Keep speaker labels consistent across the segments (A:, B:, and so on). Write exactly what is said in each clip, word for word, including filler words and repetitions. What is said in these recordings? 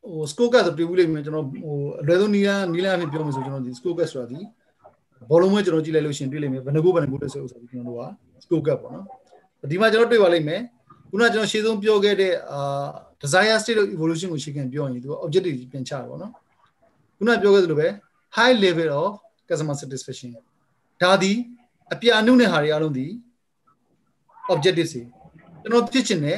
A: scorecard ဆိုတွေ့ဘူးလိမ့်မယ်ကျွန်တော်ဟိုအလွယ်ဆုံးနီးလန်းနီးလန်းအဖြစ်ပြောမယ်ဆိုကျွန်တော်ဒီ scorecard ဆိုတာဒီဘောလုံးပွဲကျွန်တော်ကြည့်လိုက်လို့ရှိရင်တွေ့လိမ့်မယ်ဘယ်နှကိုဘယ်နှကိုလဲဆိုဥစ္စာဒီကျွန်တော်တို့က scorecard ပေါ့နော်ဒီမှာကျွန်တော်တွေ့ပါလိမ့်မယ်ခုနကကျွန်တော်ရှေ့ဆုံးပြောခဲ့တဲ့အာ desire state of evolution ကိုရှင်းခံပြောရင်သူက objective ပြန်ချတာပေါ့နော်ခုနကပြောခဲ့သလိုပဲ high level of customer satisfaction ဒါဒီအပြာအနုနဲ့ဟာတွေအားလုံးဒီ objective စီကျွန်တော်ဖြစ်ချင်တဲ့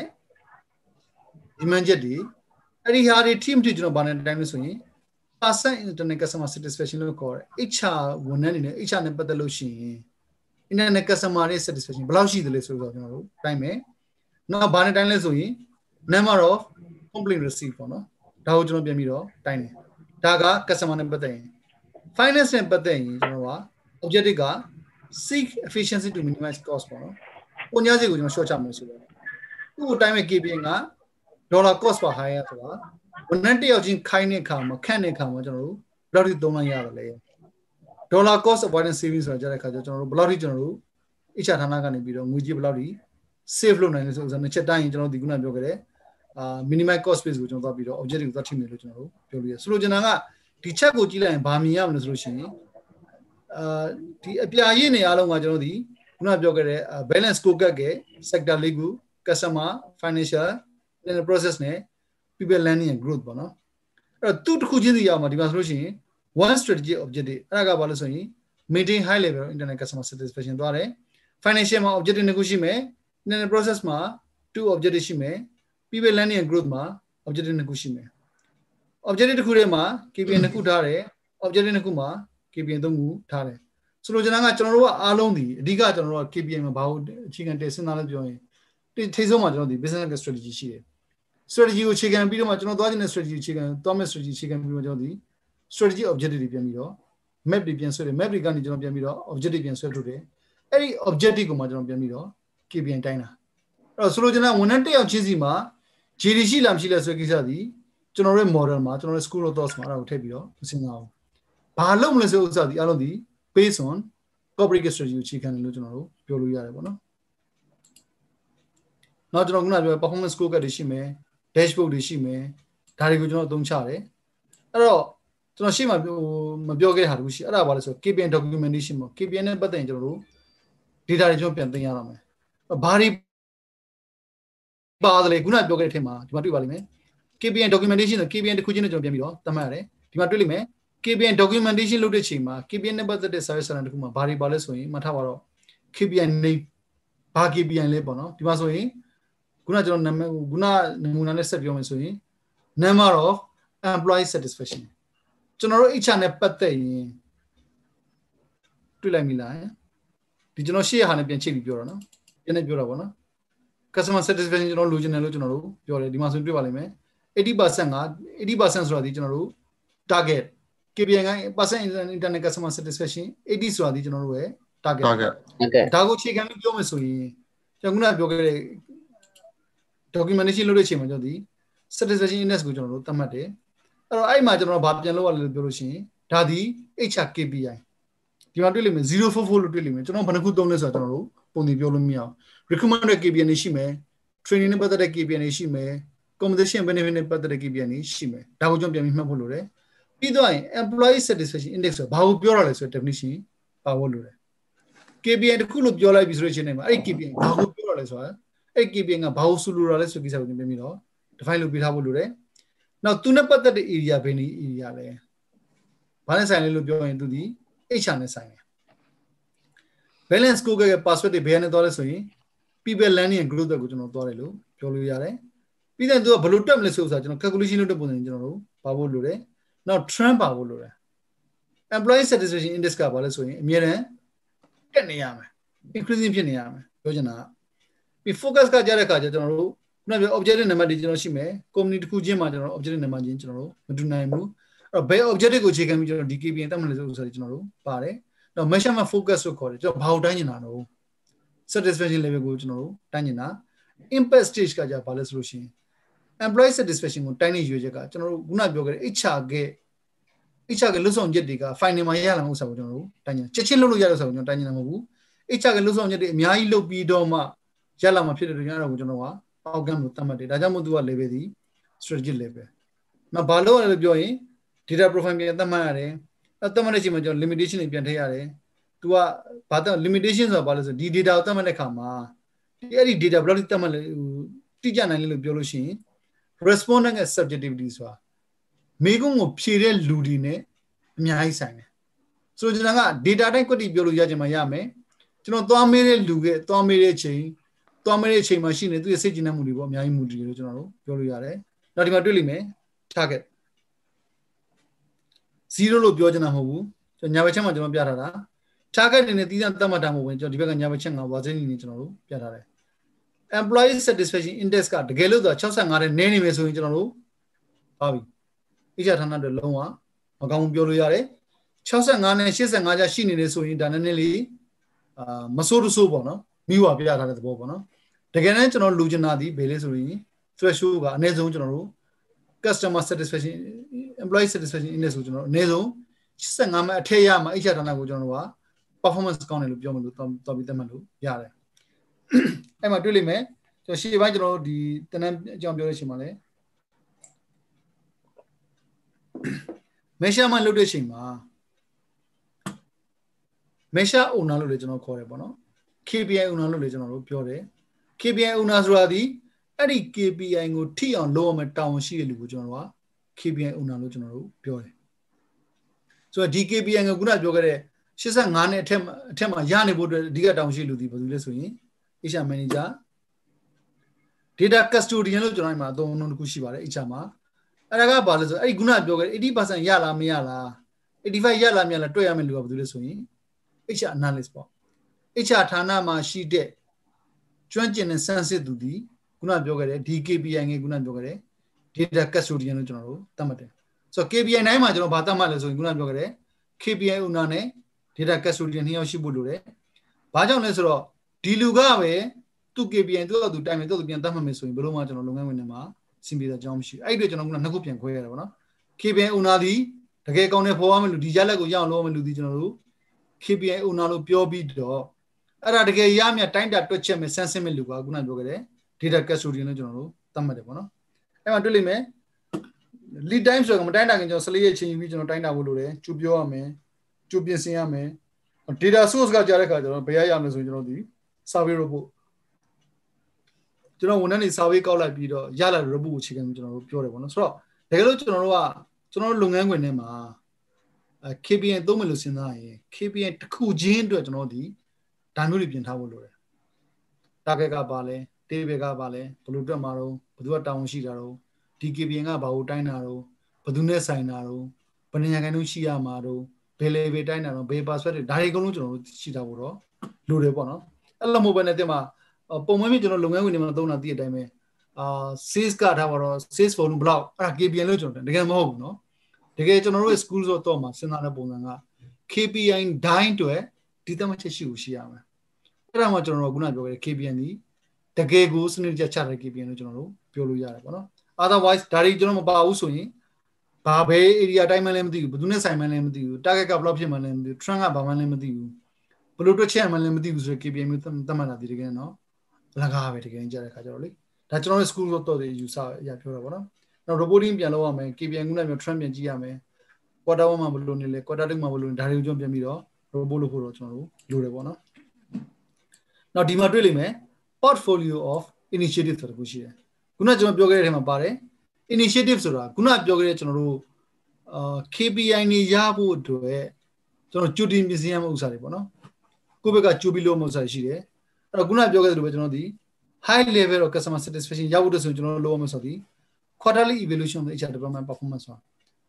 A: demand ချက်တွေအဲ့ဒီဟာတွေ team တွေကျွန်တော်ဗာနဲ့တိုင်းလို့ဆိုရင် percent internet customer satisfaction လို့ခေါ်တယ် H R ဝန်ထမ်းတွေနဲ့ H R နဲ့ပတ်သက်လို့ရှိရင် internet customer ရဲ့ satisfaction ဘယ်လောက်ရှိသလဲဆိုတော့ကျွန်တော်တို့တိုင်းမယ်နောက်ဗာနဲ့တိုင်းလဲဆိုရင် number of complaint received ပေါ့နော်ဒါကိုကျွန်တော်ပြန်ပြီးတော့တိုင်းတယ်ဒါက customer နဲ့ပတ်သက်ရင် finance နဲ့ပတ်သက်ရင်ကျွန်တော်က objective က seek efficiency to minimize cost ပေါ့နော်ပုံညာစီကိုကျွန်တော် short ချမယ်ဆိုတော့သူ့ကိုတိုင်းမဲ့ K P I က dollar cost per hire ဆိုတာဝန်ထမ်းတစ်ယောက်ချင်းခိုင်းတဲ့အခါမှာခန့်တဲ့အခါမှာကျွန်တော်တို့ဘယ်လောက်ထိသုံးလိုက်ရတယ်လဲ dollar cost avoidance saving ဆိုတာကြားတဲ့အခါကျကျွန်တော်တို့ဘယ်လောက်ထိကျွန်တော်တို့ H R ဌာနကနေပြီးတော့ငွေကြေးဘယ်လောက်ထိ save လုပ်နိုင်လဲဆိုတော့နှစ်ချက်တိုင်းကျွန်တော်တို့ဒီခုနပြောခဲ့တဲ့အာ minimize cost base ကိုကျွန်တော်သွားပြီးတော့ objective ကိုသွားထိမယ်လို့ကျွန်တော်တို့ပြောလို့ရတယ်ဆိုလိုချင်တာကဒီချက်ကိုကြည့်လိုက်ရင်ဘာမြင်ရမလဲဆိုလို့ရှိရင်အာဒီအပြာရည်နေအားလုံးကကျွန်တော်တို့ဒီခုနပြောခဲ့တဲ့ balance scorecard က sector လေးခု customer financial and process နဲ့ people learning and growth ပေါ့နော်အဲ့တော့သူ့တစ်ခုချင်းစီရအောင်ဒီမှာဆိုလို့ရှိရင် one strategy objective အဲ့ဒါကဘာလို့ဆိုရင် maintain high level of internet customer satisfaction သွားတယ် financial မှာ objective နှစ်ခုရှိမယ် internet process မှာ two objective ရှိမယ် people learning and growth မှာ objective နှစ်ခုရှိမယ် objective တစ်ခုထဲမှာ K P I နှစ်ခုထားတယ် objective နှစ်ခုမှာ K P I သုံးခုထားတယ်ဆိုလိုချင်တာကကျွန်တော်တို့ကအားလုံးဒီအဓိကကျွန်တော်တို့က K P I မှာဘာလို့အခြေခံတင်စဉ်းစားလဲပြောရင်ထိဆုံးမှာကျွန်တော်ဒီ business strategy ရှိတယ် strategy ကိုအခြေခံပြီးတော့မှကျွန်တော်သွားခြင်းတဲ့ strategy အခြေခံသွားမဲ့ strategy အခြေခံပြီးတော့ကျွန်တော်ဒီ strategy objective တွေပြန်ပြီးတော့ map တွေပြန်ဆွဲတယ် map တွေကနေကျွန်တော်ပြန်ပြီးတော့ objective ပြန်ဆွဲထုတ်တယ်အဲ့ဒီ objective ကိုမှကျွန်တော်ပြန်ပြီးတော့ K P I တိုင်းတာအဲ့တော့ဆိုလိုချင်တာဝန်ထမ်းတစ်ယောက်ချင်းစီမှာ G D ရှိလားမရှိလားဆိုတဲ့ကိစ္စဒီကျွန်တော်တို့ model မှာကျွန်တော်တို့ school of thoughts မှာအဲ့ဒါကိုထည့်ပြီးတော့စဉ်းစားအောင်ဘာလုပ်မလဲဆိုဥစ္စာဒီအားလုံးဒီ based on corporate strategy ကိုအခြေခံတယ်လို့ကျွန်တော်တို့ပြောလို့ရတယ်ပေါ့နော်နောက်ကျွန်တော်ခုနပြော performance scorecard တွေရှိမယ် dashboard တွေရှိမယ်ဒါတွေကိုကျွန်တော်အသုံးချတယ်အဲ့တော့ကျွန်တော်ရှေ့မှာမပြောခဲ့တဲ့ဟာတခုရှိအဲ့ဒါဘာလဲဆို K P I documentation ပေါ့ K P I နဲ့ပတ်သက်ရင်ကျွန်တော်တို့ data တွေကျွန်တော်ပြန်သိမ်းရအောင်မယ်ဘာတွေပါတယ်ခုနပြောခဲ့တဲ့အထက်မှာဒီမှာတွေ့ပါလိမ့်မယ် K P I documentation ဆို K P I တစ်ခုချင်းနဲ့ကျွန်တော်ပြန်ပြီးတော့သတ်မှတ်ရတယ်ဒီမှာတွေ့လိမ့်မယ် K P I documentation လုပ်တဲ့ချိန်မှာ K P I နဲ့ပတ်သက်တဲ့ service center တစ်ခုမှာဘာတွေပါလဲဆိုရင်မှတ်ထားပါတော့ K P I name ဘာ K P I လဲပေါ့နော်ဒီမှာဆိုရင်ခုနကျွန်တော်နာမည်ခုနနမူနာနဲ့ဆက်ပြောမယ်ဆိုရင် number of employee satisfaction ကျွန်တော်တို့ H R နဲ့ပတ်သက်ရင်တွေ့လိုက်မိလားဒီကျွန်တော်ရှေ့ဟာနဲ့ပြန်ချိတ်ပြီးပြောတော့နော်ပြန်နေပြောတာပေါ့နော် customer satisfaction ကျွန်တော်လိုချင်တယ်လို့ကျွန်တော်တို့ပြောတယ်ဒီမှာဆိုတွေ့ပါလိမ့်မယ် eighty percent က eighty percent ဆိုတာဒီကျွန်တော်တို့ target K P I က percent internet customer satisfaction eighty ဆိုတာဒီကျွန်တော်တို့ရဲ့ target target ဒါကိုအခြေခံပြီးပြောမယ်ဆိုရင်ကျွန်တော်ခုနပြောခဲ့တဲ့ documentation လုပ်တဲ့အချိန်မှာကျွန်တော်ဒီ satisfaction index ကိုကျွန်တော်တို့သတ်မှတ်တယ်အဲ့တော့အဲ့မှာကျွန်တော်ဗာပြန်လုပ်ရလို့ပြောလို့ရှိရင်ဒါဒီ H R K P I ဒီမှာတွေ့လိမ့်မယ်zero four fourလို့တွေ့လိမ့်မယ်ကျွန်တော်ဘယ်နှခုသုံးလဲဆိုတော့ကျွန်တော်တို့ပုံစံပြောလို့မရအောင် recruitment နဲ့ K P I နေရှိမယ် training နဲ့ပတ်သက်တဲ့ K P I နေရှိမယ် compensation benefit နဲ့ပတ်သက်တဲ့ K P I နေရှိမယ်ဒါကိုကျွန်တော်ပြန်ပြီးမှတ်ဖို့လိုတယ်ပြီးတော့ employee satisfaction index ဆိုဘာကိုပြောရလဲဆိုတဲ့ definition ပါဖို့လိုတယ် K P I တခုလို့ပြောလိုက်ပြီဆိုတဲ့အချိန်တိုင်းမှာအဲ့ဒီ K P I ဘာကိုပြောရလဲဆိုတာအဲ့ K P I ကဘာကိုဆိုလိုရလဲဆိုကိစ္စကိုပြန်ပြီးတော့ define လုပ်ပြထားဖို့လိုတယ်နောက်သူနဲ့ပတ်သက်တဲ့ area ဘယ်နည်း area လဲဘာနဲ့ဆိုင်လဲလို့ပြောရင်သူဒီ H R နဲ့ဆိုင်တယ် balance scorecard ရဲ့ password တွေဘယ်နဲ့သွားလဲဆိုရင် people learning and growth ကိုကျွန်တော်သွားတယ်လို့ပြောလို့ရတယ်ပြီးတဲ့သူကဘယ်လိုတက်မလဲဆိုတော့ကျွန်တော် calculation လုပ်တဲ့ပုံစံကျွန်တော်တို့ပါဖို့လိုတယ်နောက် trend ပါဖို့လိုတယ် employee satisfaction index ကဘာလဲဆိုရင်အမြဲတမ်းတက်နေရမယ် increasing ဖြစ်နေရမယ်ပြောချင်တာပြီး focus ကကြားတဲ့အခါကျကျွန်တော်တို့ခုနပြော objective number တွေကျွန်တော်ရှိမယ် company တစ်ခုချင်းမှာကျွန်တော် objective number ချင်းကျွန်တော်တို့မတူနိုင်ဘူးအဲ့တော့ဘယ် objective ကိုအခြေခံပြီးကျွန်တော်ဒီ K P I တက်မလဲဆိုတော့ကျွန်တော်တို့ပါတယ်တော့ measurement focus လို့ခေါ်တယ်ကျွန်တော်ဘာကိုတိုင်းနေတာတော့ satisfaction level ကိုကျွန်တော်တို့တိုင်းနေတာ impact stage ကကြာဘာလဲဆိုလို့ရှိရင် employee satisfaction ကိုတိုင်းနေရွေးချက်ကကျွန်တော်တို့ခုနပြောခဲ့တဲ့ H R က H R ကလွတ်ဆောင်ချက်တွေက final မှာရလာမှုဆိုတော့ကျွန်တော်တို့တိုင်းနေတာချက်ချင်းလုပ်လို့ရတဲ့ဆိုတော့ကျွန်တော်တိုင်းနေတာမဟုတ်ဘူး H R ကလွတ်ဆောင်ချက်တွေအများကြီးလုပ်ပြီးတော့မှရလာမှာဖြစ်တဲ့အတွက်ကျွန်တော်က outcome ကိုသတ်မှတ်တယ်ဒါကြောင့်မို့သူက level ဒီ strategic level နောက်ဘာလို့လဲပြောရင် data profile ပြန်သတ်မှတ်ရတယ်အဲ့သတ်မှတ်တဲ့အချိန်မှာကျွန်တော် limitation တွေပြန်ထည့်ရတယ် तू ကဘာတော့ limitation ဆိုတာဘာလဲဆိုဒီ data ကိုသတ်မှတ်တဲ့အခါမှာဒီအဲ့ဒီ data ဘယ်လောက်ထိသတ်မှတ်လဲတိကျနိုင်လဲလို့ပြောလို့ရှိရင် respondent ရဲ့ subjectivity ဆိုတာမိကုံးကိုဖြည့်တဲ့လူတွေနဲ့အများကြီးဆိုင်တယ်ဆိုတော့ကျွန်တော်က data တိုင်းကွက်တီပြောလို့ရချင်မှရမယ်ကျွန်တော်သွားမေးတဲ့လူကသွားမေးတဲ့အချိန်သွားမေးတဲ့အချိန်မှာရှိနေသူရဲ့စိတ်ကြည်နမှုတွေပေါ့အများကြီးမူတည်လို့ကျွန်တော်တို့ပြောလို့ရတယ်နောက်ဒီမှာတွေ့လိမ့်မယ် target zero လို့ပြောချင်တာမဟုတ်ဘူးကျွန်တော်ညာဘက်ချက်မှာကျွန်တော်ပြထားတာ target အနေနဲ့တည်တဲ့သတ်မှတ်တာမဟုတ်ဘူးကျွန်တော်ဒီဘက်ကညာဘက်ချက်ငါဝါစင်းနေနေကျွန်တော်တို့ပြထားတယ် employee satisfaction index ကတကယ်လို့ဆိုsixty-fiveနဲ့နည်းနေမယ်ဆိုရင်ကျွန်တော်တို့ပါပြီအကြဌာနတွေလုံးဝမကောင်းဘူးပြောလို့ရတယ်sixty-fiveနဲ့eighty-fiveကြာရှိနေတယ်ဆိုရင်ဒါနည်းနည်းလေးအာမဆိုးတဆိုးပေါ့နော်မိဝပြထားတဲ့သဘောပေါ့နော်တကယ်တမ်းကျွန်တော်လူချင်တာဒီဘယ်လဲဆိုရင် threshold ကအနည်းဆုံးကျွန်တော်တို့ customer satisfaction employee satisfaction index ကိုကျွန်တော်အနည်းဆုံးeighty-fiveမှာအထက်ရမှာအကြဌာနကိုကျွန်တော်တို့က performance ကောင်းတယ်လို့ပြောမှလို့တော်ပြီးသတ်မှတ်လို့ရတယ်အဲ့မှာတွေ့လိမ့်မယ်ကျွန်တော်ရှေ့ပိုင်းကျွန်တော်တို့ဒီတနန်းအကြောင်းပြောတဲ့အချိန်မှာလဲ measurement လုပ်တဲ့အချိန်မှာ measure owner လို့လည်းကျွန်တော်ခေါ်တယ်ပေါ့နော် K P I owner လို့လည်းကျွန်တော်တို့ပြောတယ် K P I owner ဆိုတာဒီအဲ့ဒီ K P I ကိုထိအောင်လုပ်အောင်တောင်းရှိတဲ့လူကိုကျွန်တော်တို့က K P I owner လို့ကျွန်တော်တို့ပြောတယ်ဆိုတော့ဒီ K P I ကိုခုနပြောခဲ့တဲ့eighty-fiveနဲ့အထက်အထက်မှာရနေဖို့အတွက်အဓိကတောင်းရှိလူဒီဘာလို့လဲဆိုရင် H R manager data custodian လို့ကျွန်တော်ဒီမှာအသုံးအနှုန်းတစ်ခုရှိပါတယ် H R မှာအဲ့ဒါကဘာလဲဆိုအဲ့ဒီခုနပြောခဲ့တဲ့eighty percent ရလားမရလားeighty-fiveရလားမရလားတွေ့ရမယ့်လူကဘာလို့လဲဆိုရင် H R analyst ပေါ့ H R ဌာနမှာရှိတဲ့ကျွမ်းကျင်တဲ့ sensitive သူဒီခုနပြောခဲ့တဲ့ D K P I ငယ်ခုနပြောခဲ့တဲ့ data custodian လို့ကျွန်တော်တို့သတ်မှတ်တယ်ဆိုတော့ K P I တိုင်းမှာကျွန်တော်ဗာသတ်မှတ်လဲဆိုရင်ခုနပြောခဲ့တဲ့ K P I owner နဲ့ data custodian နှစ်ယောက်ရှိဖို့လိုတယ်ဘာကြောင့်လဲဆိုတော့ဒီလူကပဲသူ K P I သူ့အတူတိုင်မယ်သူ့အတူပြန်သတ်မှတ်မယ်ဆိုရင်ဘယ်လိုမှကျွန်တော်လုပ်ငန်းဝင်နေမှာစင်ပြေတဲ့အကြောင်းမရှိဘူးအဲ့ဒီကျွန်တော်ကနှစ်ခုပြန်ခွဲရတယ်ပေါ့နော် K P I owner ဒီတကယ်ကောင်းတဲ့ဖော်ရမယ်လူဒီရလက်ကိုရအောင်လုပ်ရမယ်လူဒီကျွန်တော်တို့ K P I owner လို့ပြောပြီးတော့အဲ့ဒါတကယ်ရမြတိုင်းတာတွက်ချက်မယ်စမ်းစစ်မယ်လူကခုနပြောခဲ့တဲ့ data custodian လို့ကျွန်တော်တို့သတ်မှတ်တယ်ပေါ့နော်အဲ့မှာတွေ့လိမ့်မယ် lead time ဆိုတော့မတိုင်းတာခင်ကျွန်တော်fourteenရက်ချိန်ယူပြီးကျွန်တော်တိုင်းတာဖို့လိုတယ်ကျူပြောရမယ်ကျူပြင်ဆင်ရမယ် data source ကကြားတဲ့ခါကျတော့ဘယ်ရရမလဲဆိုရင်ကျွန်တော်ဒီ survey report ကျွန်တော်ဝန်ထမ်းတွေ survey ကောက်လိုက်ပြီးတော့ရလာတဲ့ report ကိုချိန်ခံပြီးကျွန်တော်တို့ပြောတယ်ပေါ့နော်ဆိုတော့တကယ်လို့ကျွန်တော်တို့ကကျွန်တော်တို့လုပ်ငန်းခွင်ထဲမှာ K P I သုံးမယ်လို့စဉ်းစားရင် K P I တစ်ခုချင်းအတွက်ကျွန်တော်ဒီဒါမျိုးတွေပြင်ထားဖို့လိုတယ် target ကပါလဲ table ကပါလဲဘယ်လိုတွက်မှာတော့ဘယ်သူကတောင်းရှိတာတော့ဒီ K P I ကဘာကိုတိုင်းတာတော့ဘယ်သူနဲ့ဆိုင်တာတော့ဘယ်နေရာကနေရှိရမှာတော့ဘယ် level တိုင်းတာတော့ဘယ် password တွေဒါတွေအကုန်လုံးကျွန်တော်တို့ရှိတာဖို့တော့လိုတယ်ပေါ့နော်အဲ့လိုမျိုးပဲနဲ့တင်မှာပုံမှန်မျိုးကျွန်တော်လုပ်ငန်းဝင်တွေမှာသုံးတာတည်တဲ့အတိုင်းပဲအာ sales ကထားပါတော့ sales volume ဘလောက်အဲ့ဒါ K P I လို့ကျွန်တော်တကယ်မဟုတ်ဘူးနော်တကယ်ကျွန်တော်တို့ school ဆိုတော့မှာစဉ်းစားတဲ့ပုံစံက K P I တိုင်းအတွက်ဒီသတ်မှတ်ချက်ရှိကိုရှိရမယ်အဲ့ဒါမှကျွန်တော်တို့ခုနပြောခဲ့တဲ့ K P I ဒီတကယ်ကိုစနစ်တကျချတဲ့ K P I လို့ကျွန်တော်တို့ပြောလို့ရတယ်ပေါ့နော် otherwise ဒါတွေကျွန်တော်မပါဘူးဆိုရင်ဘာပဲ area တိုင်းမှလည်းမသိဘူးဘယ်သူနဲ့ဆိုင်မှလည်းမသိဘူး target ကဘယ်လောက်ဖြစ်မှလည်းမသိဘူး trend ကဘာမှလည်းမသိဘူးဘယ်လိုတွက်ချက်မှလည်းမသိဘူးဆိုရင် K P I မျိုးသတ်မှတ်တာဒီတကယ်နော်လကားပဲတကယ်ကြတဲ့ခါကျတော့လေဒါကျွန်တော်တို့ school တော့တွေယူဆရပြောတာပေါ့နော်နောက် reporting ပြန်လုပ်ရမယ် K P I ကလည်းမျိုး trend ပြန်ကြည့်ရမယ် quarter one မှာဘယ်လိုနေလဲ quarter two မှာဘယ်လိုနေဒါတွေကိုကျွန်တော်ပြန်ပြီးတော့ report လုပ်ဖို့တော့ကျွန်တော်တို့လိုတယ်ပေါ့နော်နောက်ဒီမှာတွေ့လိမ့်မယ် portfolio of initiative ဆိုတာကိုရှိတယ်ခုနကျွန်တော်ပြောခဲ့တဲ့အထဲမှာပါတယ် initiative ဆိုတာခုနပြောခဲ့တဲ့ကျွန်တော်တို့အာ K P I နေရဖို့အတွက်ကျွန်တော်ကြိုတင်ပြင်ဆင်ရမယ့်ဥစ္စာတွေပေါ့နော်ကိုယ့်ဘက်ကကြိုပြီးလုပ်မယ့်ဥစ္စာတွေရှိတယ်အဲ့တော့ခုနပြောခဲ့သလိုပဲကျွန်တော်ဒီ high level of customer satisfaction ရဖို့အတွက်ဆိုရင်ကျွန်တော်တို့လုပ်ရမယ်ဆိုတော့ဒီ quarterly evaluation of H R department performance ဆိုတာ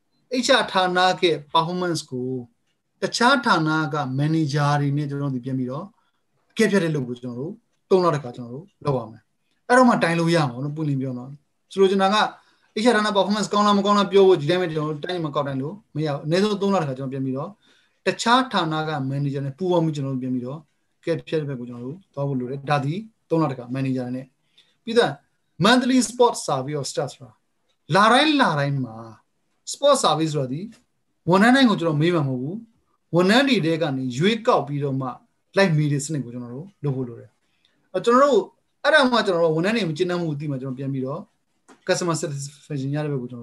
A: H R ဌာနရဲ့ performance ကိုတခြားဌာနက manager တွေနဲ့ကျွန်တော်တို့ပြန်ပြီးတော့ကဲဖြတ်တဲ့လုပ်ကိုကျွန်တော်တို့သုံးလတခါကျွန်တော်တို့လုပ်ရမယ်အဲ့တော့မှတိုင်လို့ရမှာနော်ပွင့်လင်းပြောတော့ဆိုလိုချင်တာက H R ဌာန performance ကောင်းလားမကောင်းလားပြောဖို့ဒီတိုင်းပဲကျွန်တော်တို့တိုင်းမှာကောက်တိုင်းလို့မရဘူးအနည်းဆုံးသုံးလတခါကျွန်တော်ပြန်ပြီးတော့တခြားဌာနက manager နဲ့ပူးပေါင်းပြီးကျွန်တော်တို့ပြန်ပြီးတော့ကဲဖြတ်တဲ့ဘက်ကိုကျွန်တော်တို့သွားဖို့လိုတယ်ဒါဒီသုံးလတခါ manager နဲ့ပြီးတော့ monthly sport survey of staff ဆိုတာလာတိုင်းလာတိုင်းမှာ sport service ဆိုတာဒီဝန်ထမ်းတိုင်းကိုကျွန်တော်မေးမှာမဟုတ်ဘူးဝန်ထမ်းတွေတဲကနေရွေးကောက်ပြီးတော့မှလိုက်မေးတဲ့စနစ်ကိုကျွန်တော်တို့လုပ်ဖို့လိုတယ်အဲကျွန်တော်တို့အဲ့ဒါမှကျွန်တော်တို့ဝန်ထမ်းတွေမကျဉ်းနှံ့မှုအတိမှာကျွန်တော်ပြန်ပြီးတော့ customer satisfaction ရတဲ့ဘက်ကိုကျွန်တော်တို့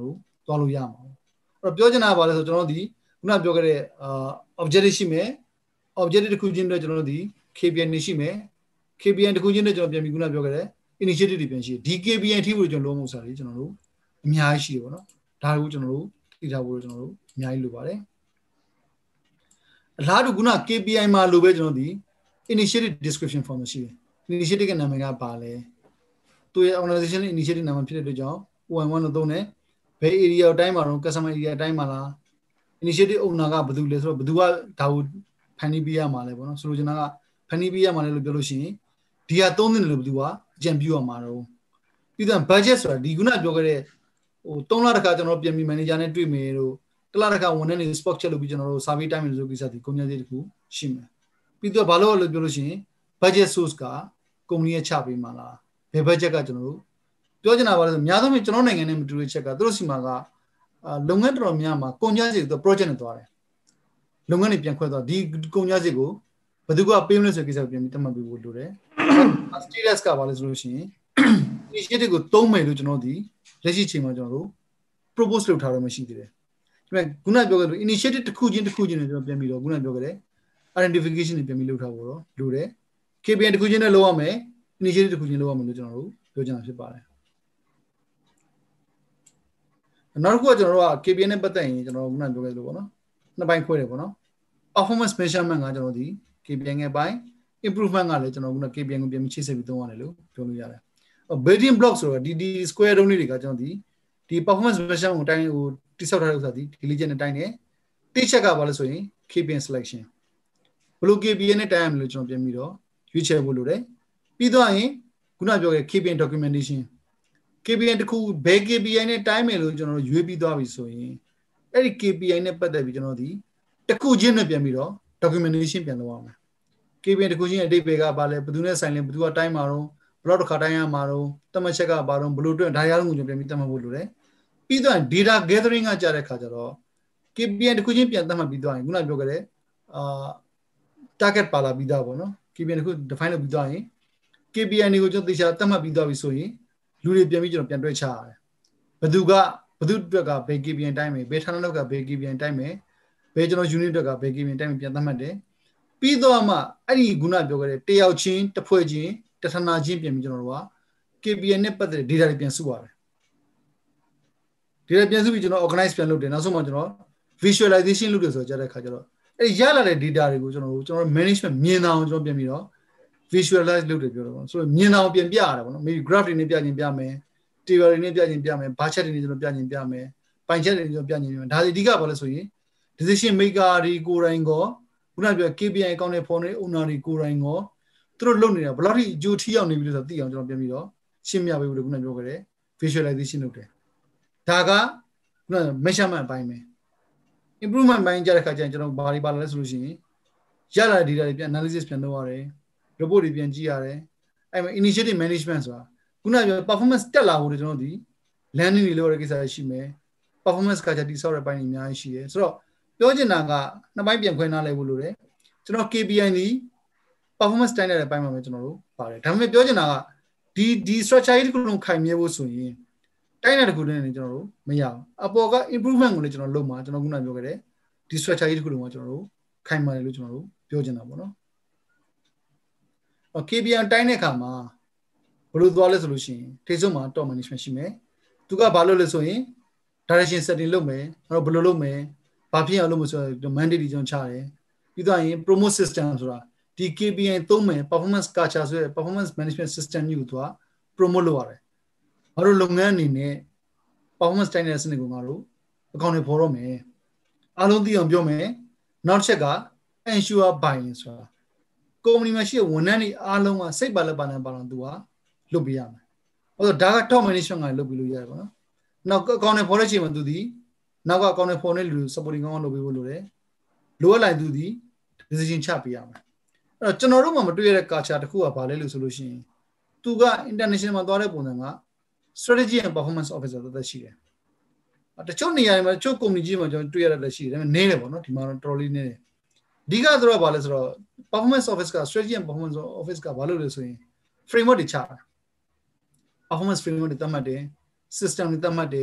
A: သွားလို့ရမှာအဲ့တော့ပြောချင်တာကဘာလဲဆိုကျွန်တော်ဒီခုနပြောခဲ့တဲ့အာ objective ရှိမယ် objective တစ်ခုချင်းတွေကျွန်တော်ဒီ K P I နေရှိမယ် K P I တစ်ခုချင်းတွေကျွန်တော်ပြန်ပြီးခုနပြောခဲ့တဲ့ initiative တွေပြန်ရှိတယ်ဒီ K P I ထိဖို့ကျွန်တော်လုံးဝစားတယ်ကျွန်တော်တို့အများကြီးရှိတယ်ပေါ့နော်ဒါကိုကျွန်တော်တို့သိထားဖို့ကျွန်တော်တို့အများကြီးလိုပါတယ်အလားတူခုန K P I မှာလိုပဲကျွန်တော်ဒီ initiative description form ရှိတယ် initiative ကနာမည်ကပါလဲသူရဲ့ organization initiative နာမည်ဖြစ်တဲ့အတွက်ကြောင့် O M one လို့သုံးတယ်ဘယ် area အတိုင်းမှာတော့ customer area အတိုင်းမှာလား initiative owner ကဘယ်သူလဲဆိုတော့ဘယ်သူကဒါကိုဖန်တီးပေးရမှာလဲပေါ့နော်ဆိုလိုချင်တာကဖန်တီးပေးရမှာလဲလို့ပြောလို့ရှိရင်ဒီဟာသုံးတယ်လို့ဘယ်သူကအကြံပြုရမှာတော့ပြီးတော့ budget ဆိုတာဒီခုနပြောခဲ့တဲ့ဟိုသုံးလတခါကျွန်တော်ပြန်ပြီး manager နဲ့တွေ့မယ်လို့တစ်လတခါဝန်ထမ်းတွေ spot check လုပ်ပြီးကျွန်တော်တို့ survey time လို့ဆိုကိစ္စဒီကုန်ကျစရိတ်တစ်ခုရှိမယ်ပြီးတော့ဘာလို့လဲပြောလို့ရှိရင် budget source ကကုမ္ပဏီရဲ့ချပေးမှာလားဘယ် budget ကကျွန်တော်တို့ပြောချင်တာပါလဲဆိုအများဆုံးကျွန်တော်နိုင်ငံနဲ့မတူတဲ့ချက်ကသူတို့စီမှာကလုပ်ငန်းတော်တော်များမှာကုန်ကျစရိတ်သူ project နဲ့သွားတယ်လုပ်ငန်းတွေပြန်ခွဲသွားဒီကုန်ကျစရိတ်ကိုဘယ်သူကပေးမလဲဆိုတဲ့ကိစ္စကိုပြန်ပြီးတတ်မှတ်ပေးဖို့လိုတယ် status ကဘာလဲဆိုလို့ရှိရင် initiative ကိုသုံးမယ်လို့ကျွန်တော်ဒီလက်ရှိချိန်မှာကျွန်တော်တို့ propose လုပ်ထားတော့မရှိသေးတယ်ဒါပေမဲ့ခုနပြောခဲ့လို့ initiative တစ်ခုချင်းတစ်ခုချင်းနဲ့ကျွန်တော်ပြန်ပြီးတော့ခုနပြောခဲ့တဲ့ identification တွေပြန်ပြီးလုပ်ထားဖို့တော့လိုတယ် K P I တစ်ခုချင်းနဲ့လုပ်ရမယ် initiative တစ်ခုချင်းလုပ်ရမယ်လို့ကျွန်တော်တို့ပြောချင်တာဖြစ်ပါတယ်နောက်တစ်ခုကကျွန်တော်တို့က K P I နဲ့ပတ်သက်ရင်ကျွန်တော်ခုနပြောခဲ့လို့ပေါ့နော်နှစ်ပိုင်းခွဲတယ်ပေါ့နော် performance measurement ကကျွန်တော်ဒီ K P I ရဲ့ပိုင်း improvement ကလည်းကျွန်တော်ခုန K P I ကိုပြန်ပြီးချိတ်ဆက်ပြီးသုံးရတယ်လို့ပြောလို့ရတယ် building block ဆိုတော့ဒီဒီ square တုံးလေးတွေကကျွန်တော်ဒီဒီ performance measurement ကိုတိုင်းဟိုတိစောက်ထားတဲ့ဥစ္စာဒီ diligent နဲ့တိုင်းတယ်တိချက်ကဘာလဲဆိုရင် K P I selection ဘလို့ K P I နဲ့တိုင်းရမလို့ကျွန်တော်ပြန်ပြီးတော့ရွေးချယ်ဖို့လိုတယ်ပြီးတော့ရင်ခုနပြောခဲ့ K P I documentation K P I တခုဘယ် K P I နဲ့တိုင်းမယ်လို့ကျွန်တော်ရွေးပြီးသွားပြီဆိုရင်အဲ့ဒီ K P I နဲ့ပတ်သက်ပြီးကျွန်တော်ဒီတခုချင်းနဲ့ပြန်ပြီးတော့ documentation ပြန်လုပ်ရမယ် K P I တခုချင်းအတိတ်တွေကဘာလဲဘယ်သူနဲ့ဆိုင်လဲဘယ်သူကတိုင်းမှာတော့ဘယ်တော့တစ်ခါတိုင်းရမှာတော့တမချက်ကဘာတော့ဘလို့အတွက်ဒါရအောင်ကိုကျွန်တော်ပြန်ပြီးတတ်မှတ်ဖို့လိုတယ်ပြီးတော့ data gathering ကကြားတဲ့ခါကျတော့ K P I တခုချင်းပြန်တတ်မှတ်ပြီးသွားရင်ခုနပြောခဲ့တဲ့အာ target ပါလာပြီးသားပေါ့နော် K P I တခု define လုပ်ပြီးသွားရင် K P I တွေကိုကျွန်တော်သေချာတတ်မှတ်ပြီးသွားပြီဆိုရင်လူတွေပြန်ပြီးကျွန်တော်ပြန်တွဲချရတယ်ဘယ်သူကဘယ်သူအတွက်ကဘယ် K P I တိုင်းမယ်ဘယ်ဌာနလောက်ကဘယ် K P I တိုင်းမယ်ဘယ်ကျွန်တော် unit အတွက်ကဘယ် K P I တိုင်းမယ်ပြန်သတ်မှတ်တယ်ပြီးတော့မှအဲ့ဒီခုနပြောခဲ့တဲ့တယောက်ချင်းတစ်ဖွဲ့ချင်းတစ်ဌာနချင်းပြန်ပြီးကျွန်တော်တို့က K P I နဲ့ပတ်သက်တဲ့ data တွေပြန်စုရတယ် data ပြန်စုပြီးကျွန်တော် organize ပြန်လုပ်တယ်နောက်ဆုံးမှကျွန်တော် visualization လုပ်တယ်ဆိုတော့ကြားတဲ့ခါကျတော့အဲ့ဒီရလာတဲ့ data တွေကိုကျွန်တော်တို့ကျွန်တော် management မြင်အောင်ကျွန်တော်ပြန်ပြီးတော့ visualize လုပ်တယ်ပြောတော့ဆိုတော့မြင်အောင်ပြန်ပြရတယ်ပေါ့နော် maybe graph တွေနဲ့ပြခြင်းပြမယ် table တွေနဲ့ပြခြင်းပြမယ် bar chart တွေနဲ့ကျွန်တော်ပြခြင်းပြမယ် pie chart တွေနဲ့ကျွန်တော်ပြခြင်းပြမယ်ဒါတွေအဓိကဘာလဲဆိုရင် decision maker တွေကိုယ်တိုင်ကောခုနပြော K P I အကောင့်နဲ့ဖော်နေ owner တွေကိုယ်တိုင်ကောသူတို့လုပ်နေတာဘယ်လောက်ထိအကျိုးထိရောက်နေပြီလို့ဆိုတော့သိအောင်ကျွန်တော်ပြန်ပြီးတော့ရှင်းပြပေးဖို့လို့ခုနပြောခဲ့တဲ့ visualization လုပ်တယ်ဒါကခုန measurement အပိုင်းပဲ improvement ပိုင်းကြတဲ့ခါကျရင်ကျွန်တော်ဘာတွေပါလဲဆိုလို့ရှိရင်ရလာတဲ့ data တွေပြန် analysis ပြန်လုပ်ရတယ် report တွေပြန်ကြည့်ရတယ်အဲ့မှာ initiative management ဆိုတာခုနပြော performance တက်လာဖို့ကျွန်တော်ဒီ landing တွေလုပ်ရတဲ့ကိစ္စရှိမယ် performance ကကြတိဆောက်တဲ့ပိုင်းတွေအများကြီးရှိတယ်ဆိုတော့ပြောချင်တာကနှစ်ပိုင်းပြန်ခွဲနားလဲဖို့လိုတယ်ကျွန်တော် K P I ဒီ performance တိုင်းတဲ့အပိုင်းမှာပဲကျွန်တော်တို့ပါတယ်ဒါပေမဲ့ပြောချင်တာကဒီဒီ structure ကြီးတစ်ခုလုံးခိုင်မြဲဖို့ဆိုရင်တိုင်းတဲ့တစ်ခုတည်းနဲ့ကျွန်တော်တို့မရအောင်အပေါ်က improvement ကိုလည်းကျွန်တော်လုပ်မှာကျွန်တော်ခုနပြောခဲ့တဲ့ဒီ structure ကြီးတစ်ခုလုံးကကျွန်တော်တို့ခိုင်မာတယ်လို့ကျွန်တော်တို့ပြောချင်တာပေါ့နော်K P I တိုင်းတဲ့အခါမှာဘယ်လိုသွားလဲဆိုလို့ရှိရင်ထိစုံမှာ top management ရှိမယ်သူကဘာလုပ်လဲဆိုရင် direction setting လုပ်မယ်အဲ့တော့ဘယ်လိုလုပ်မယ်ဘာဖြစ်အောင်လုပ်မလဲဆိုတော့ mandate တွေကျွန်တော်ချတယ်ပြီးတော့ရင် promote system ဆိုတာဒီ K P I သုံးမယ် performance culture ဆိုတဲ့ performance management system ကြီးကိုသူက promote လုပ်ရတယ်ငါတို့လုပ်ငန်းအနေနဲ့ performance တိုင်းတဲ့စနစ်ကိုငါတို့အကောင့်တွေပေါ်တော့မယ်အားလုံးသိအောင်ပြောမယ်နောက်တစ်ချက်က ensure buying ဆိုတာကုမ္ပဏီမှာရှိတဲ့ဝန်ထမ်းတွေအားလုံးကစိတ်ပါလက်ပါနဲ့ပါတော့သူကလုပ်ပေးရမယ်။အဲ့တော့ဒါက top management ကလုပ်ပြီးလို့ရတယ်ပေါ့နော်။နောက်အကောင့်တွေပေါ်တဲ့ချိန်မှာသူဒီနောက်ကအကောင့်တွေပေါ်နေလူ supporting ကောင်းလုပ်ပေးဖို့လိုတယ်။လိုအပ်လိုက်သူဒီ decision ချပေးရမယ်။အဲ့တော့ကျွန်တော်တို့မှမတွေ့ရတဲ့ culture တစ်ခုကဘာလဲလို့ဆိုလို့ရှိရင်သူက international မှာသွားတဲ့ပုံစံက strategy and performance officer တသက်ရှိတယ်။တချို့နေရာတွေမှာတချို့ company ကြီးမှာကျွန်တော်တွေ့ရတဲ့လက်ရှိတယ်ဒါပေမဲ့နည်းတယ်ပေါ့နော်ဒီမှာတော့တော်တော်လေးနည်းတယ်။ဒီကတော့ဘာလဲဆိုတော့ performance office က strategy and performance office ကဘာလို့လဲဆိုရင် framework တွေချတာ performance framework တွေသတ်မှတ်တယ် system တွေသတ်မှတ်တယ်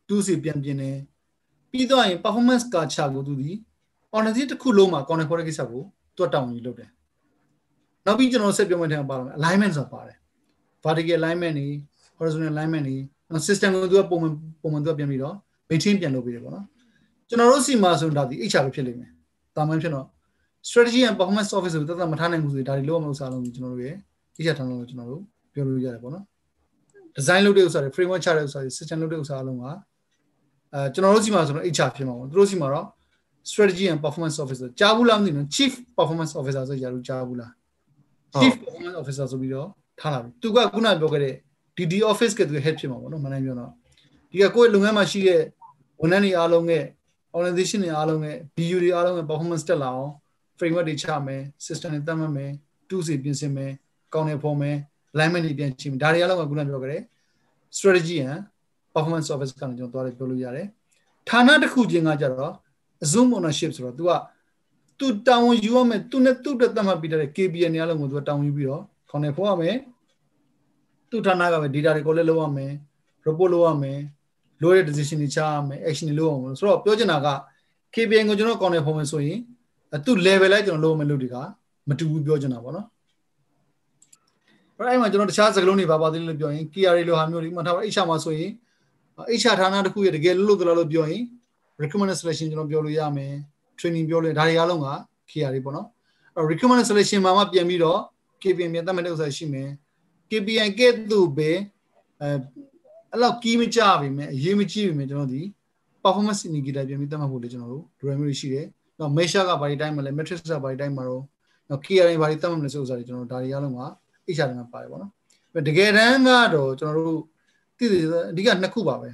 A: two စီပြန်ပြင်တယ်ပြီးတော့ရင် performance culture ကိုသူဒီ honestly တစ်ခုလုံးမှာ connect ခေါ်တဲ့ကိစ္စကိုတွတ်တောင်းပြီးလုပ်တယ်နောက်ပြီးကျွန်တော်ဆက်ပြောမှတဲ့ပါတော့ alignment ဆိုတာပါတယ် vertical alignment နေ horizontal alignment နေ system ကိုသူကပုံမှန်ပုံမှန်သူကပြန်ပြီးတော့ maintain ပြန်လုပ်ပေးတယ်ပေါ့နော်ကျွန်တော်တို့စီမှာဆိုရင်ဒါဒီ H R ပဲဖြစ်လိမ့်မယ်တာမန်ဖြစ်တော့ strategy and performance office ကိုတသက်မထားနိုင်ဘူးဆိုရင်ဒါတွေလုံးဝမဟုတ်စားလုံးကျွန်တော်တို့ရဲ့ H R ထောင်လုံးကိုကျွန်တော်တို့ပြောလို့ရတယ်ပေါ့နော် design လုပ်တဲ့ဥစ္စာတွေ framework ချတဲ့ဥစ္စာတွေ system လုပ်တဲ့ဥစ္စာအလုံးကအဲကျွန်တော်တို့စီမှာဆိုတော့ H R ဖြစ်မှာပေါ့သူတို့စီမှာတော့ strategy and performance officer ကြားဘူးလားမသိဘူး chief performance officer ဆိုကြလို့ကြားဘူးလား chief performance officer ဆိုပြီးတော့ထားလာပြီသူကခုနပြောခဲ့တဲ့ D D office ကသူ head ဖြစ်မှာပေါ့နော်မနိုင်ပြောတော့ဒီကကိုယ့်လုပ်ငန်းမှာရှိတဲ့ဝန်ထမ်းတွေအားလုံးရဲ့ organization တွေအားလုံးရဲ့ B U တွေအားလုံးရဲ့ performance တက်လာအောင် framework တွေချမယ် system တွေသတ်မှတ်မယ် tools တွေပြင်ဆင်မယ်ကောင်းတယ်ဖော်မယ် alignment တွေပြန်ချိန်မယ်ဒါတွေအားလုံးကခုနပြောခဲ့တဲ့ strategy and performance office ကနေကျွန်တော်သွားတယ်ပြောလို့ရတယ်ဌာနတစ်ခုချင်းကကြတော့ zoom ownership ဆိုတော့ तू က तू တာဝန်ယူရမယ် तू နဲ့သူ့တက်သတ်မှတ်ပြီးတဲ့ K P I တွေအားလုံးကို तू တာဝန်ယူပြီးတော့ခေါင်းနဲ့ဖော်ရမယ်သူ့ဌာနကပဲ data တွေ collect လုပ်ရမယ် report လုပ်ရမယ်လိုတဲ့ decision တွေချရမယ် action တွေလုပ်ရမယ်ဆိုတော့ပြောချင်တာက K P I ကိုကျွန်တော်ကောင်းတယ်ဖော်မယ်ဆိုရင်သူ့ level လိုက်ကျွန်တော်လုပ်မယ်လို့ဒီကမတူဘူးပြောချင်တာပေါ့နော်အဲ့မှာကျွန်တော်တခြားစကားလုံးတွေပါပါသေးလို့ပြောရင် K R လိုဟာမျိုးတွေမှထားပါ H R မှာဆိုရင် H R ဌာနတစ်ခုရဲ့တကယ်လို့လို့လို့ပြောရင် recommended selection ကျွန်တော်ပြောလို့ရမယ် training ပြောလို့ဒါတွေအားလုံးက K R တွေပေါ့နော်အဲ့ recommended selection မှာမှပြန်ပြီးတော့ K P I မြန်တတ်မဲ့တဲ့ဥစ္စာရှိမယ် K P I ကဲ့သို့ပဲအဲအဲ့လောက်ကြီးမကြပါပဲအရေးမကြီးပြီကျွန်တော်ဒီ performance indicator ပြန်ပြီးတတ်မှတ်ဖို့လေကျွန်တော်တို့ drawing မျိုးရှိတယ်နောက် measure ကဘာတွေတိုင်းမှာလဲ metrics ကဘာတွေတိုင်းမှာတော့နောက် K R တွေဘာတွေတတ်မှတ်မလဲဆိုဥစ္စာတွေကျွန်တော်ဒါတွေအားလုံးက H R တွေမှာပါတယ်ပေါ့နော်တကယ်တမ်းကတော့ကျွန်တော်တို့သိတယ်အဓိကနှစ်ခုပါပဲ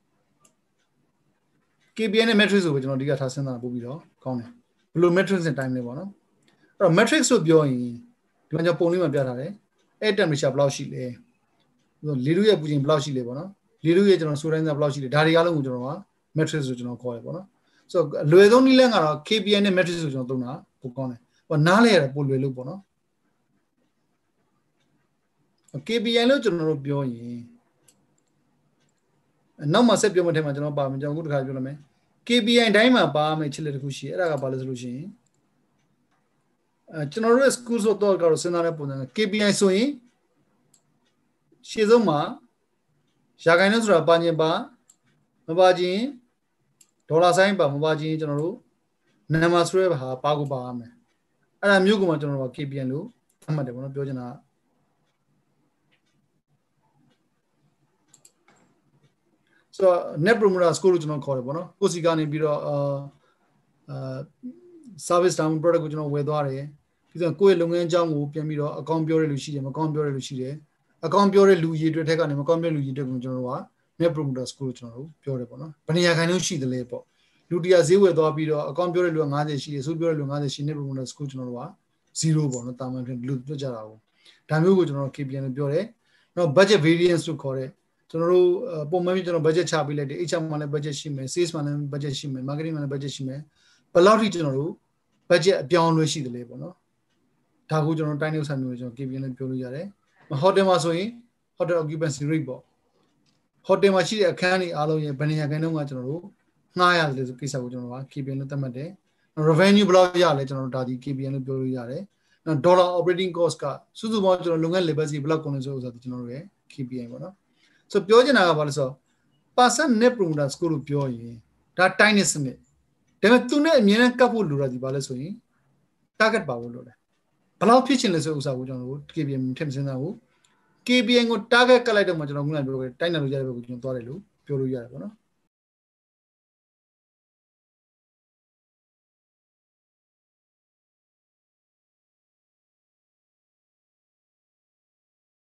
A: K P I နဲ့ metrics ဆိုပဲကျွန်တော်အဓိကထားစဉ်းစားပို့ပြီးတော့ကောင်းတယ်ဘယ်လို metrics နဲ့ time လဲပေါ့နော်အဲ့တော့ metrics ဆိုပြောရင်ဒီမှာကျွန်တော်ပုံလေးမှာပြထားတယ် air temperature ဘယ်လောက်ရှိလဲလေထုရဲ့ပူချိန်ဘယ်လောက်ရှိလဲပေါ့နော်လေထုရဲ့ကျွန်တော်ဆိုတိုင်းစားဘယ်လောက်ရှိလဲဒါတွေအားလုံးကိုကျွန်တော်က metrics ဆိုကျွန်တော်ခေါ်တယ်ပေါ့နော်ဆိုတော့အလွယ်ဆုံးနည်းလမ်းကတော့ K P I နဲ့ metrics ဆိုကျွန်တော်သုံးတာပိုကောင်းတယ်ဟိုနားလဲရတယ်ပိုလွယ်လို့ပေါ့နော် K P I လို့ကျွန်တော်တို့ပြောရင်နောက်မှဆက်ပြောမှထဲမှာကျွန်တော်ပါမယ်ကျွန်တော်အခုတစ်ခါပြောလိုက်မယ် K P I တိုင်းမှာပါမယ်ချစ်လက်တစ်ခုရှိအဲ့ဒါကဘာလဲဆိုလို့ရှိရင်အဲကျွန်တော်တို့ရဲ့ school ဆိုတော့ကတော့စဉ်းစားတဲ့ပုံစံက K P I ဆိုရင်ရှေ့ဆုံးမှာရာခိုင်နှုန်းဆိုတာပါခြင်းပါမပါခြင်းဒေါ်လာဆိုင်ပါမပါခြင်းကျွန်တော်တို့နံပါတ်ဆိုရဲဟာပါကိုပါရမယ်အဲ့ဒါမျိုးကမှကျွန်တော်တို့ K P I လို့သတ်မှတ်တယ်ပေါ့နော်ပြောချင်တာဆိုတော့ net promoter score လို့ကျွန်တော်ခေါ်တယ်ပေါ့နော်ကိုစီကနေပြီးတော့အာ service down product ကိုကျွန်တော်ဝယ်သွားတယ်ပြီးတော့ကိုယ့်ရဲ့လုပ်ငန်းအကြောင်းကိုပြန်ပြီးတော့အကောင့်ပြောရလို့ရှိတယ်မကောင့်ပြောရလို့ရှိတယ်အကောင့်ပြောတဲ့လူရည်တွေထက်ကနေမကောင့်ပြောလူရည်တွေကိုကျွန်တော်တို့က net promoter score ကျွန်တော်တို့ပြောတယ်ပေါ့နော်ဘယ်နေရာခိုင်နှုန်းရှိတယ်လဲပေါ့လူတရားဈေးဝယ်သွားပြီးတော့အကောင့်ပြောတဲ့လူက၅၀ရှိတယ်ဆိုပြောတဲ့လူ၅၀ရှိ net promoter score ကျွန်တော်တို့ကဇီရိုပေါ့နော်တာမန်ဖြစ်လူပြောကြတာကိုဒါမျိုးကိုကျွန်တော်တို့ K P I လို့ပြောတယ်နောက် budget variance လို့ခေါ်တဲ့ကျွန်တော်တို့ပုံမှန်ကျွန်တော် budget ချပေးလိုက်တယ် H R မှာလည်း budget ရှိမယ် sales မှာလည်း budget ရှိမယ် marketing မှာလည်း budget ရှိမယ်ဘယ်လောက်ထိကျွန်တော်တို့ budget အပြောင်းလဲရှိတယ်လဲပေါ့နော်ဒါကိုကျွန်တော်တိုင်းနေဥစ္စာမျိုးကျွန်တော် K P I နဲ့ပြောလို့ရတယ် hotel မှာဆိုရင် hotel occupancy rate ပေါ့ hotel မှာရှိတဲ့အခန်းတွေအားလုံးရဲ့ဘယ်နေရာခိုင်နှုန်းကကျွန်တော်တို့ငှားရတယ်ဆိုကိစ္စကိုကျွန်တော်က K P I နဲ့သတ်မှတ်တယ် revenue ဘယ်လောက်ရလဲကျွန်တော်တို့ဒါဒီ K P I နဲ့ပြောလို့ရတယ်နောက် dollar operating cost ကစုစုပေါင်းကျွန်တော်လုပ်ငန်း level စီဘယ်လောက်ကုန်လဲဆိုဥစ္စာကျွန်တော်တို့ရဲ့ K P I ပေါ့နော်ဆိုပြောချင်တာကဘာလဲဆိုတော့ percent net promoter score လို့ပြောရင်ဒါတိုင်းနေစနစ်ဒါပေမဲ့သူနဲ့အမြဲတမ်းကပ်ဖို့လိုတာဒီဘာလဲဆိုရင် target ပါဖို့လိုတယ်ဘယ်လောက်ဖြစ်ချင်လဲဆိုဥစ္စာကိုကျွန်တော်တို့ K P I ထည့်မစင်းတာဘူး K P I ကို target ကပ်လိုက်တော့မှကျွန်တော်ခုနပြောခဲ့တိုင်းနယ်လို့ရတဲ့ဘက်ကိုကျွန်တော်သွားတယ်လို့ပြောလို့ရတယ်ပေါ့နော်